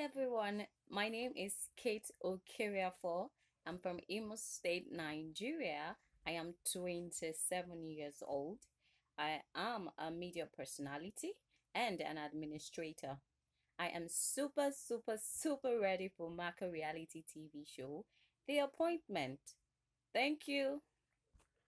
everyone, my name is Kate Okeriafo. I'm from Imo State, Nigeria. I am 27 years old. I am a media personality and an administrator. I am super ready for Maka Reality TV show, The Appointment. Thank you.